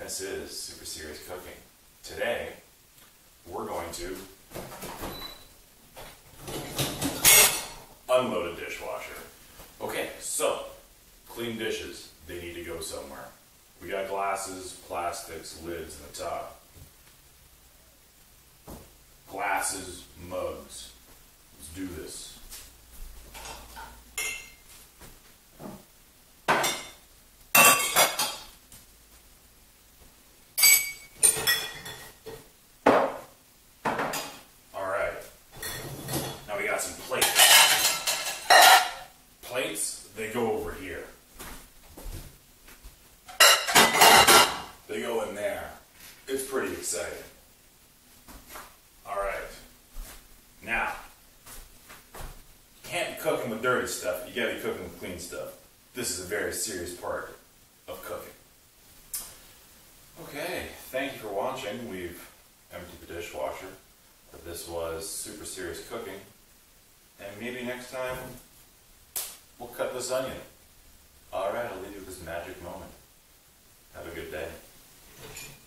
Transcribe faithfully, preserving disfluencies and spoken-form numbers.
this is Super Serious Cooking. Today, we're going to unload a dishwasher. Okay, so, clean dishes, they need to go somewhere. We got glasses, plastics, lids in the top. Glasses, mugs. Let's do this. Some plates. Plates, they go over here. They go in there. It's pretty exciting. Alright. Now, you can't be cooking with dirty stuff. You gotta be cooking with clean stuff. This is a very serious part of cooking. Okay, thank you for watching. We've emptied the dishwasher. But this was Super Serious Cooking. And maybe next time, we'll cut this onion. Alright, I'll leave you with this magic moment. Have a good day.